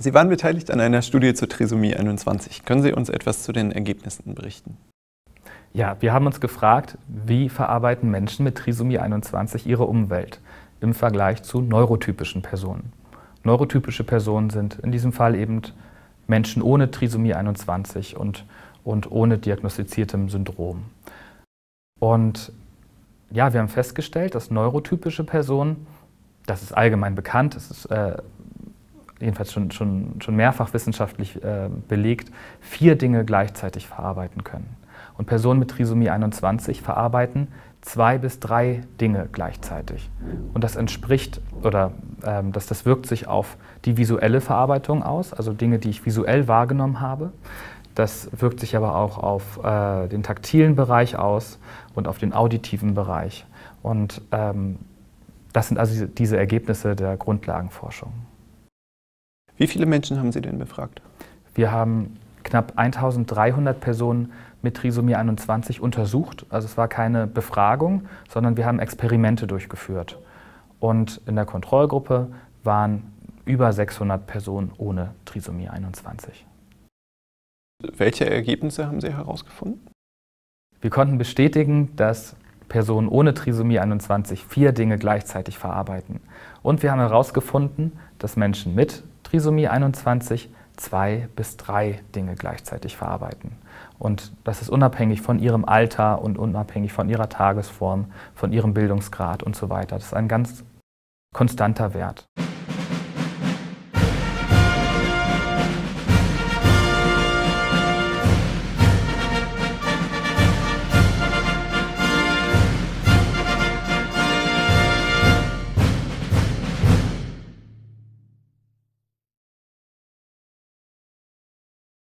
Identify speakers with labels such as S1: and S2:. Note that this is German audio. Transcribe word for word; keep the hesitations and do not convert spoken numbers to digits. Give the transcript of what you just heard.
S1: Sie waren beteiligt an einer Studie zur Trisomie einundzwanzig. Können Sie uns etwas zu den Ergebnissen berichten?
S2: Ja, wir haben uns gefragt, wie verarbeiten Menschen mit Trisomie einundzwanzig ihre Umwelt im Vergleich zu neurotypischen Personen. Neurotypische Personen sind in diesem Fall eben Menschen ohne Trisomie einundzwanzig und, und ohne diagnostiziertem Syndrom. Und ja, wir haben festgestellt, dass neurotypische Personen, das ist allgemein bekannt, das ist äh, jedenfalls schon, schon, schon mehrfach wissenschaftlich äh, belegt, vier Dinge gleichzeitig verarbeiten können. Und Personen mit Trisomie einundzwanzig verarbeiten zwei bis drei Dinge gleichzeitig. Und das entspricht, oder ähm, das, das wirkt sich auf die visuelle Verarbeitung aus, also Dinge, die ich visuell wahrgenommen habe. Das wirkt sich aber auch auf äh, den taktilen Bereich aus und auf den auditiven Bereich. Und ähm, das sind also diese Ergebnisse der Grundlagenforschung.
S1: Wie viele Menschen haben Sie denn befragt?
S2: Wir haben knapp eintausenddreihundert Personen mit Trisomie einundzwanzig untersucht. Also es war keine Befragung, sondern wir haben Experimente durchgeführt. Und in der Kontrollgruppe waren über sechshundert Personen ohne Trisomie einundzwanzig.
S1: Welche Ergebnisse haben Sie herausgefunden?
S2: Wir konnten bestätigen, dass Personen ohne Trisomie einundzwanzig vier Dinge gleichzeitig verarbeiten. Und wir haben herausgefunden, dass Menschen mit Trisomie einundzwanzig zwei bis drei Dinge gleichzeitig verarbeiten. Und das ist unabhängig von ihrem Alter und unabhängig von ihrer Tagesform, von ihrem Bildungsgrad und so weiter. Das ist ein ganz konstanter Wert.